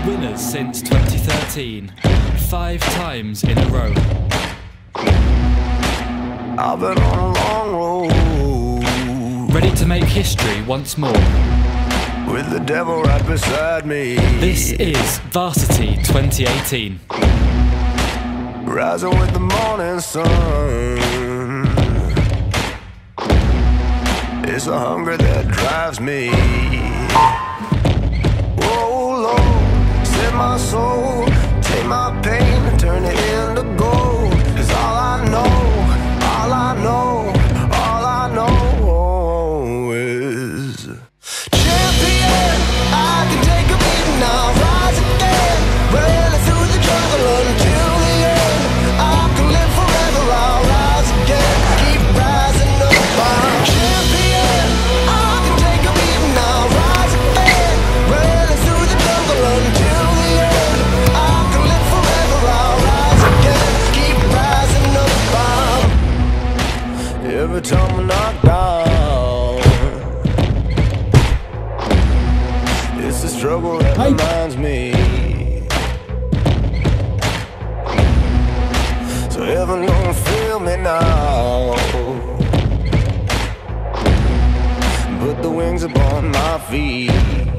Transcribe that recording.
Winners since 2013, 5 times in a row. I've been on a long road, Ready to make history once more. with the devil right beside me. This is Varsity 2018. Rising with the morning sun. It's the hunger that drives me. Oh Lord, set my soul, take my pain and turn it into gold. 'Cause all I know, all I know, all I know is champion. I can take a beating, now rise again, running through the jungle until the end. I can live forever, I'll rise again, keep rising up. I'm champion. I can take a beating, now rise again, running through the jungle until the end. I can live forever, I'll rise again, keep rising up. Every time I knock down, it's the struggle that reminds me. So heaven don't feel me now. Put the wings upon my feet.